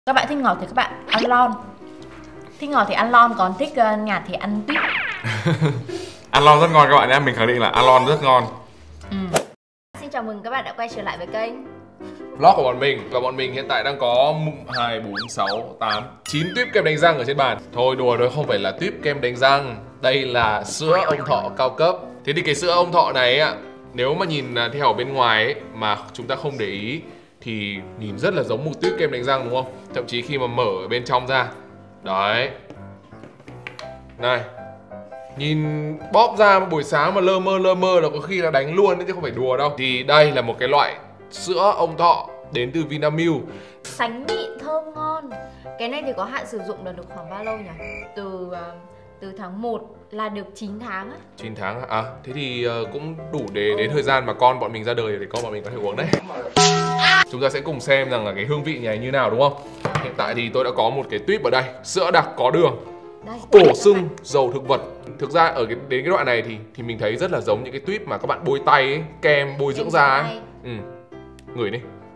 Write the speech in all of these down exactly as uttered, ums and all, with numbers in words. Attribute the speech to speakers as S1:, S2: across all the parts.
S1: Các bạn thích ngọt thì các bạn ăn lon, thích ngọt thì ăn lon, còn thích uh, nhạt thì ăn tuyết.
S2: Ăn lon rất ngon các bạn nhé, mình khẳng định là ăn lon rất ngon.
S1: Ừ. Xin chào mừng các bạn đã quay trở lại với kênh
S2: Vlog của bọn mình. Và bọn mình hiện tại đang có hai, bốn, sáu, tám, chín tuyếp kem đánh răng ở trên bàn. Thôi đùa thôi, không phải là tuyếp kem đánh răng, đây là sữa ông thọ cao cấp. Thế thì cái sữa ông thọ này ạ, nếu mà nhìn theo ở bên ngoài ấy, mà chúng ta không để ý thì nhìn rất là giống một tuyếp kem đánh răng đúng không? Thậm chí khi mà mở ở bên trong ra, đấy, này, nhìn bóp ra buổi sáng mà lơ mơ lơ mơ là có khi là đánh luôn đấy chứ không phải đùa đâu. Thì đây là một cái loại sữa ông thọ đến từ Vinamilk,
S1: sánh mịn thơm ngon. Cái này thì có hạn sử dụng là được khoảng bao lâu nhỉ? Từ uh, từ tháng một là được chín tháng á.
S2: chín tháng à? Thế thì uh, cũng đủ để đến thời gian mà con bọn mình ra đời để con bọn mình có thể uống đấy. Chúng ta sẽ cùng xem rằng là cái hương vị này như nào đúng không? Hiện tại thì tôi đã có một cái tuyếp ở đây, sữa đặc có đường,
S1: đây,
S2: bổ sung dầu thực vật. Thực ra ở cái, đến cái đoạn này thì thì mình thấy rất là giống những cái tuyếp mà các bạn bôi tay ấy, kem bôi dưỡng da ấy. Ừ. Ngửi đi.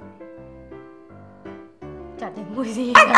S1: Chả thấy mùi gì cả.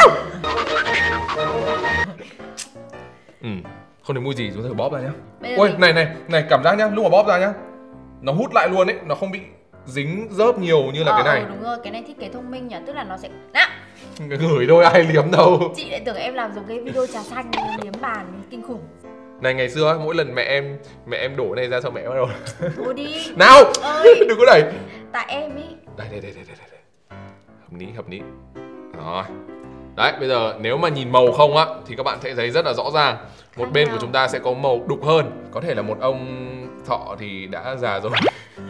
S2: Ừ. Không thấy mùi gì, chúng ta thử bóp ra nhá.
S1: Ôi,
S2: mình... này này, này cảm giác nhá, lúc mà bóp ra nhá, nó hút lại luôn ấy, nó không bị dính rớp nhiều như là
S1: ờ,
S2: cái này.
S1: Ừ, đúng rồi, cái này thiết kế thông minh nhỉ, tức là nó sẽ nào.
S2: Ngửi thôi ai liếm đâu.
S1: Chị lại tưởng em làm giống cái video trà xanh liếm bàn kinh khủng.
S2: Này ngày xưa mỗi lần mẹ em mẹ em đổ này ra xong mẹ bắt đầu
S1: thôi đi
S2: nào
S1: ơi,
S2: đừng có đẩy.
S1: Tại em ý.
S2: Đây đây đây đây đây đây. Hợp lý hợp lý. Rồi. Đấy, bây giờ nếu mà nhìn màu không á thì các bạn sẽ thấy rất là rõ ràng. Một
S1: Khác
S2: bên
S1: nhau.
S2: của chúng ta sẽ có màu đục hơn. Có thể là một ông thọ thì đã già rồi.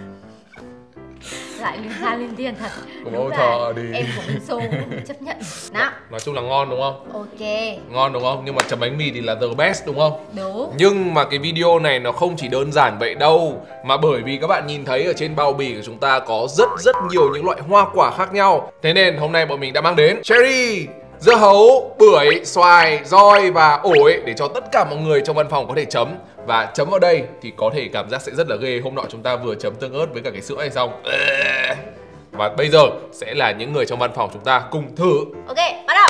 S1: Lại linh ra linh tiền thật.
S2: Của
S1: Đúng
S2: ông
S1: là
S2: thọ thì
S1: em của mình xô chấp nhận. Nào.
S2: Nói chung là ngon đúng không?
S1: Ok.
S2: Ngon đúng không? Nhưng mà chấm bánh mì thì là the best đúng không?
S1: Đúng.
S2: Nhưng mà cái video này nó không chỉ đơn giản vậy đâu. Mà bởi vì các bạn nhìn thấy ở trên bao bì của chúng ta có rất rất nhiều những loại hoa quả khác nhau. Thế nên hôm nay bọn mình đã mang đến cherry, dưa hấu, bưởi, xoài, roi và ổi để cho tất cả mọi người trong văn phòng có thể chấm. Và chấm vào đây thì có thể cảm giác sẽ rất là ghê. Hôm nọ chúng ta vừa chấm tương ớt với cả cái sữa này xong. Và bây giờ sẽ là những người trong văn phòng chúng ta cùng thử.
S1: Ok, bắt đầu.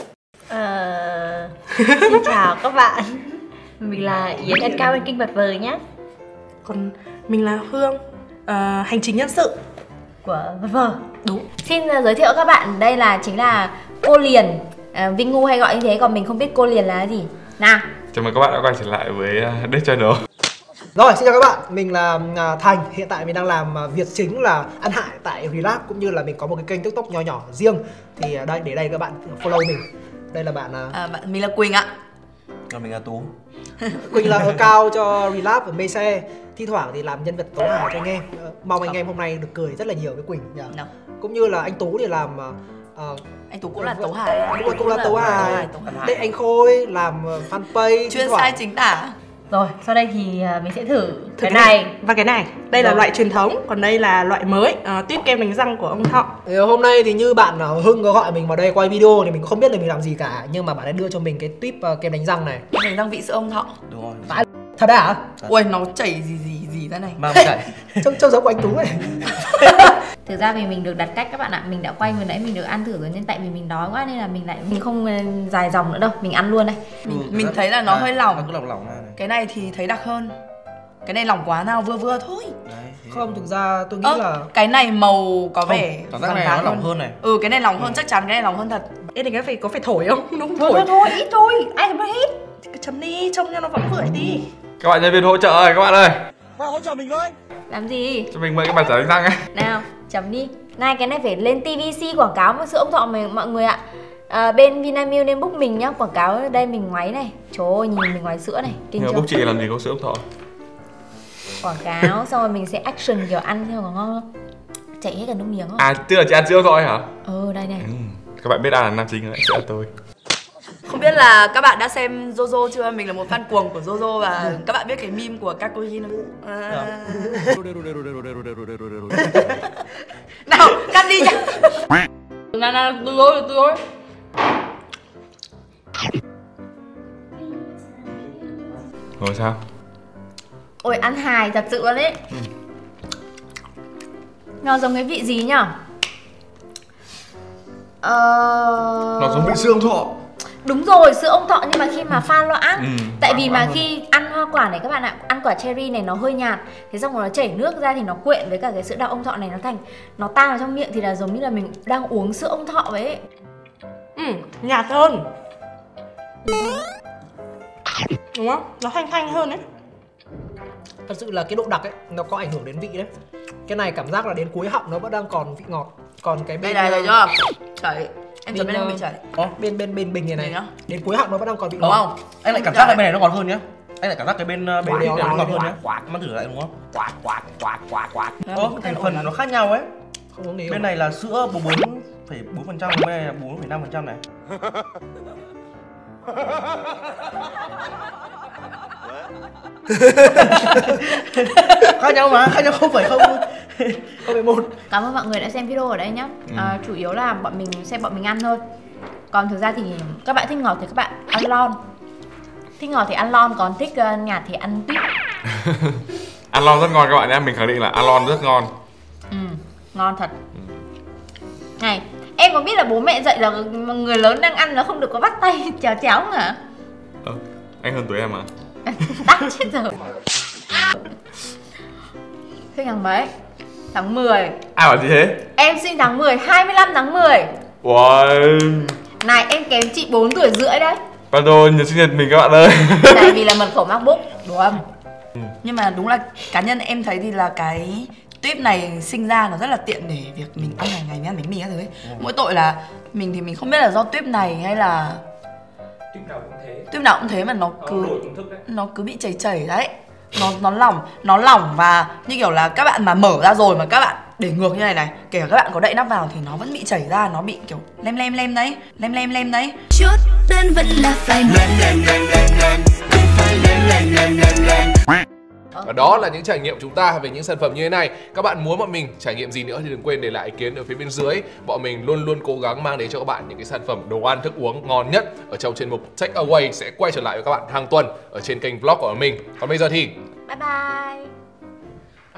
S1: Ờ... Xin chào các bạn. Mình là Yến N cao bên kinh vật vời nhé.
S3: Còn mình là Hương, uh, hành chính nhân sự
S1: của vật vờ. Đúng. Xin uh, giới thiệu các bạn, đây là chính là cô Liền. uh, Vinh Ngu hay gọi như thế, còn mình không biết cô Liền là cái gì. Nào.
S2: Chào mừng các bạn đã quay trở lại với Dead Channel.
S4: Rồi, xin chào các bạn, mình là Thành. Hiện tại mình đang làm việc chính là ăn hại tại Relab, cũng như là mình có một cái kênh TikTok nhỏ nhỏ riêng. Thì đây, để đây các bạn follow mình. Đây là bạn...
S3: à, bạn mình là Quỳnh ạ.
S5: Còn mình là Tú.
S4: Quỳnh là ở cao cho Relab và mê xe. Thi thoảng thì làm nhân vật tố hài cho anh em. Mong anh em hôm nay được cười rất là nhiều với Quỳnh nhỉ? No. Cũng như là anh Tú thì làm... Uh,
S3: anh Tú cũng là tấu hài.
S4: Đúng rồi, cũng là tấu hài. Đây anh Khôi làm fanpage
S3: chuyên sai chính tả.
S1: Rồi, sau đây thì mình sẽ thử cái này
S3: và cái này. Đây rồi. Là loại truyền thống, còn đây là loại mới, uh, tuyếp kem đánh răng của ông Thọ.
S4: Thì hôm nay thì như bạn Hưng có gọi mình vào đây quay video thì mình cũng không biết là mình làm gì cả, nhưng mà bạn ấy đưa cho mình cái tuyếp uh, kem đánh răng này.
S3: Kem đánh răng vị sữa ông Thọ.
S5: Đúng rồi.
S4: Tại... Thật à? Thật.
S3: Ui, nó chảy gì gì gì ra này.
S5: Mang chảy.
S4: Trông trông giống của anh Tú này.
S1: Thực ra vì mình được đặt cách các bạn ạ, mình đã quay vừa nãy mình được ăn thử rồi, nên tại vì mình đói quá nên là mình lại mình không dài dòng nữa đâu, mình ăn luôn đây.
S3: Mình, ừ, mình thấy là nó à, hơi lỏng.
S5: Nó cứ lỏng lỏng này.
S3: Cái này thì thấy đặc hơn. Cái này lỏng quá nào vừa vừa thôi.
S4: Đấy, không, thực ra tôi nghĩ
S3: Ơ,
S4: là
S3: cái này màu có vẻ
S5: cảm giác này nó lỏng hơn này.
S3: Ừ, cái này lỏng hơn, ừ. Chắc chắn cái này lỏng hơn thật. Ê, thì cái phải có phải thổi không? Nó không
S1: thôi, thôi thôi ít thôi, ai thèm hít.
S3: Chấm đi, trông cho nó vẫn vưởi đi.
S2: Các bạn nhân viên hỗ trợ ơi, các bạn ơi.
S4: Vào hỗ trợ mình với.
S1: Làm gì?
S2: Cho mình mời cái bàn chải đánh răng ấy.
S1: Nào, chấm đi. Này, cái này phải lên tê vê xê quảng cáo với sữa ông Thọ mình mọi người ạ. À, bên Vinamilk nên book mình nhá, quảng cáo đây mình ngoáy này. Trời ơi, nhìn mình ngoáy sữa này, kinh chưa?
S2: Book chị làm gì có sữa ông Thọ.
S1: Quảng cáo xong rồi mình sẽ action kiểu ăn theo có ngon không? Chảy hết cả nước miếng không?
S2: À, tức là chị ăn sữa ông Thọ hả?
S1: Ừ, đây này. Ừ.
S2: Các bạn biết ai là nam chính rồi, sẽ là tôi.
S3: Không biết là các bạn đã xem Jojo chưa? Mình là một fan cuồng của Jojo và các bạn biết cái meme của Kakujin không? À... nào, cắt đi nhá. Nào nào, từ rồi, từ rồi.
S2: Rồi sao?
S1: Ôi, ăn hài thật sự luôn đấy. Ừ. Nó giống cái vị gì nhở? Ờ...
S2: Nó giống bị sữa ông thọ.
S1: Đúng rồi, sữa ông thọ nhưng mà khi mà pha loãng.
S2: Ừ,
S1: Tại vì mà
S4: loãng
S1: khi ăn hoa quả này các bạn ạ, ăn quả cherry này nó hơi nhạt, thế xong rồi nó chảy nước ra thì nó quyện với cả cái sữa đặc ông thọ này, nó thành nó tan vào trong miệng thì là giống như là mình đang uống sữa ông thọ vậy ấy.
S3: Ừ, nhạt hơn. Đúng không? Nó thanh thanh hơn đấy.
S4: Thật sự là cái độ đặc ấy nó có ảnh hưởng đến vị đấy. Cái này cảm giác là đến cuối họng nó vẫn đang còn vị ngọt. Còn cái
S3: Đây
S4: bên
S3: này, thấy chưa? Chảy. Em chấm
S4: bên,
S3: bên em bị
S4: ờ,
S3: chảy.
S5: Ồ,
S4: bên bên bên bình này này
S3: Đây nhá.
S4: đến cuối họng nó vẫn đang còn vị
S5: đúng
S4: ngọt.
S5: không? Anh lại cảm giác cái bên này nó ngọt hơn nhá. Anh lại cảm giác cái bên uh, bên
S4: Quạt,
S5: đít này nó
S4: quạt,
S5: ngọt hơn
S4: quạt,
S5: nhá.
S4: quạt.
S5: Em ăn thử lại đúng không?
S4: Quạt quạt quạt quạt quạt.
S5: Ồ, thành phần nó khác nhau ấy.
S4: Không uống nhiều.
S5: Bên này là sữa bốn phẩy bốn phần trăm, bên này là bốn phẩy năm phần trăm này. Khác nhau mà, khác nhau không phải không.
S4: Không phải một.
S1: Cảm ơn mọi người đã xem video ở đây nhá. À, chủ yếu là bọn mình xem bọn mình ăn thôi. Còn thực ra thì các bạn thích ngọt thì các bạn ăn lon. Thích ngọt thì ăn lon, còn thích uh, nhạt thì ăn tuyết.
S2: Alon rất ngon các bạn nhé, mình khẳng định là Alon rất ngon.
S1: Ừ, ngon thật. Này, em có biết là bố mẹ dạy là người lớn đang ăn nó không được có bắt tay chéo chéo không hả?
S2: Ờ, anh hơn tuổi em mà.
S1: Tắt chết rồi. Sinh tháng mấy? Tháng mười.
S2: Ai bảo gì thế?
S1: Em sinh tháng mười, hai mươi lăm tháng mười.
S2: Wow.
S1: Này, em kém chị bốn tuổi rưỡi đấy.
S2: Pardon, nhật sinh nhật mình các bạn ơi.
S1: Tại vì là mật khẩu MacBook, đúng không?
S3: Nhưng mà đúng là cá nhân em thấy thì là cái tuyếp này sinh ra nó rất là tiện để việc mình ăn hàng ngày, mình ăn bánh mì các thứ ấy. Mỗi tội là mình thì mình không biết là do tuyếp này hay là
S6: Tuyếp nào cũng thế.
S3: tuyếp nào cũng thế mà nó cứ
S6: Đổi công thức đấy.
S3: nó cứ bị chảy chảy đấy. Nó nó lỏng, nó lỏng và như kiểu là các bạn mà mở ra rồi mà các bạn để ngược như này này, kể cả các bạn có đậy nắp vào thì nó vẫn bị chảy ra, nó bị kiểu lem lem lem đấy, lem lem lem đấy.
S7: Chốt đơn vẫn là phải lên lên lên lên lên, phải lên lên lên lên lên.
S2: Và đó là những trải nghiệm chúng ta về những sản phẩm như thế này. Các bạn muốn bọn mình trải nghiệm gì nữa thì đừng quên để lại ý kiến ở phía bên dưới. Bọn mình luôn luôn cố gắng mang đến cho các bạn những cái sản phẩm đồ ăn thức uống ngon nhất ở trong chuyên mục Take Away sẽ quay trở lại với các bạn hàng tuần ở trên kênh vlog của mình. Còn bây giờ thì
S1: Bye bye.